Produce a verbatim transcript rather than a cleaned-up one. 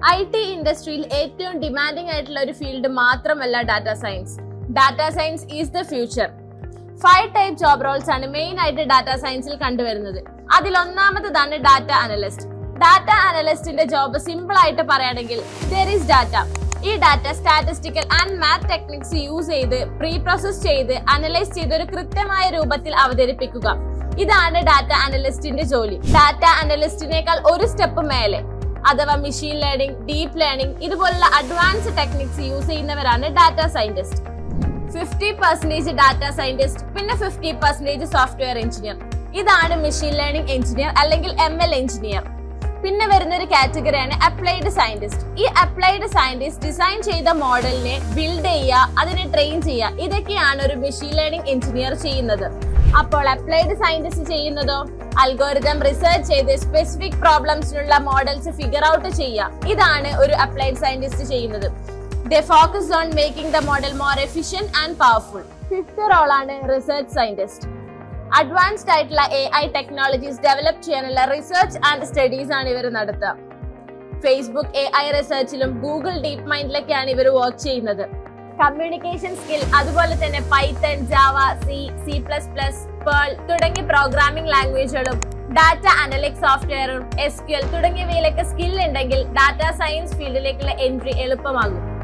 I T ഇൻഡസ്ട്രിയിൽ ഏറ്റവും demanding ആയിട്ടുള്ള ഒരു ഫീൽഡ് മാത്രമല്ല data science. Data science is the future. Five type job roles ആണ് മെയിൻ ആയിട്ട് ഡാറ്റ സയൻസിൽ കണ്ടുവരുന്നത്. അതിൽ ഒന്നാമതാണ് ഡാറ്റ അനലിസ്റ്റ്. ഡാറ്റ അനലിസ്റ്റിന്റെ ജോബ് സിമ്പിൾ ആയിട്ട് പറയുകയാണെങ്കിൽ there is data. ഈ data statistical and math techniques use ചെയ്ത് പ്രീ പ്രോസസ് ചെയ്ത് അനലൈസ് ചെയ്ത് ഒരു കൃത്യമായ രൂപത്തിൽ അവതരിപ്പിക്കുക. ഇതാണ് ഡാറ്റ അനലിസ്റ്റിന്റെ ജോലി. ഡാറ്റ അനലിസ്റ്റിനേക്കാൾ ഒരു സ്റ്റെപ്പ് മേലെ അഥവാ മെഷീൻ ലേണിംഗ്, ഡീപ് ലേണിംഗ് ഇതുപോലുള്ള അഡ്വാൻസ് ടെക്നിക്സ് യൂസ് ചെയ്യുന്നവരാണ് data scientist. Fifty percentage data scientist, പിന്നെ ഫിഫ്റ്റി പെർസെന്റേജ് സോഫ്റ്റ്വെയർ എഞ്ചിനീയർ. ഇതാണ് മെഷീൻ ലേണിംഗ് എഞ്ചിനീയർ അല്ലെങ്കിൽ എം എൽ എഞ്ചിനീയർ. പിന്നെ വരുന്ന ഒരു കാറ്റഗറിയാണ് അപ്ലൈഡ് സയന്റിസ്റ്റ്. ഈ അപ്ലൈഡ് സയന്റിസ്റ്റ് ഡിസൈൻ ചെയ്ത മോഡലിനെ ബിൽഡ് ചെയ്യുക, അതിനെ ട്രെയിൻ ചെയ്യുക, ഇതൊക്കെയാണ് ഒരു മെഷീൻ ലേണിംഗ് എഞ്ചിനീയർ ചെയ്യുന്നത്. അപ്പോൾ അപ്ലൈഡ് സയന്റിസ്റ്റ് ചെയ്യുന്നതോ അൽഗോരിതം റിസർച്ച് ചെയ്ത് സ്പെസിഫിക് പ്രോബ്ലംസിനുള്ള മോഡൽസ് ഫിഗർ ഔട്ട് ചെയ്യുക. ഇതാണ് ഒരു അപ്ലൈഡ് സയന്റിസ്റ്റ് ചെയ്യുന്നത്. They focus on making the model more efficient and powerful. Fifth role ആണ് റിസർച്ച് സയന്റിസ്റ്റ്. അഡ്വാൻസ്ഡ് ആയിട്ടുള്ള എ ഐ ടെക്നോളജീസ് ഡെവലപ്പ് ചെയ്യാനുള്ള റിസർച്ച് ആൻഡ് സ്റ്റഡീസ് ആണ് ഇവർ നടത്തുക. ഫേസ്ബുക്ക് എ ഐ റിസർച്ചിലും ഗൂഗിൾ ഡീപ് മൈൻഡിലൊക്കെയാണ് ഇവർ വർക്ക് ചെയ്യുന്നത്. കമ്മ്യൂണിക്കേഷൻ സ്കിൽ, അതുപോലെ തന്നെ Python, Java, C, C plus plus, Perl തുടങ്ങിയ പ്രോഗ്രാമിംഗ് ലാംഗ്വേജുകളും ഡാറ്റ അനലിറ്റിക്സ് സോഫ്റ്റ്വെയറും എസ് ക്യു എൽ തുടങ്ങിയവയിലൊക്കെ സ്കിൽ ഉണ്ടെങ്കിൽ ഡാറ്റ സയൻസ് ഫീൽഡിലേക്കുള്ള എൻട്രി എളുപ്പമാകും.